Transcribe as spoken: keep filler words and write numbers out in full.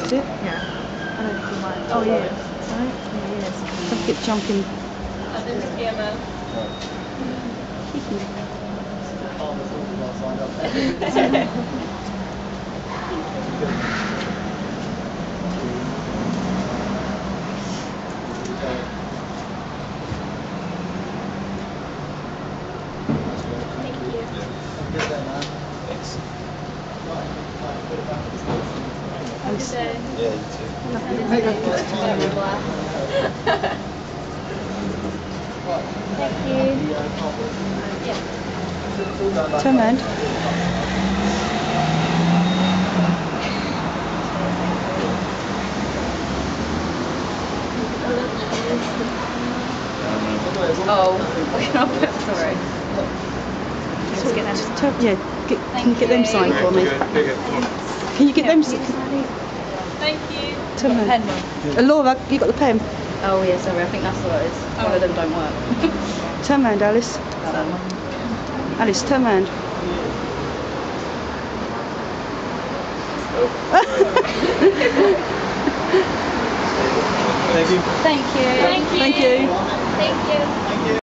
Is it? Yeah. I don't think he might. Oh, he is. Right? Yeah, he is. Don't keep jumping. I didn't hear them. Alice. Yeah, you too. Thank you. Yeah. Turn round. Oh, sorry. So, get them. just turn, yeah, get, can you get them you. signed for me? Can you get them signed? Thank you. Turn round. Pen one. Uh, Laura, you got the pen? Oh, yeah, sorry. I think that's what it is. Oh. One of them don't work. Turn round, Alice. That one. Alice, turn round. Thank you. Thank you. Thank you. Thank you. Thank you.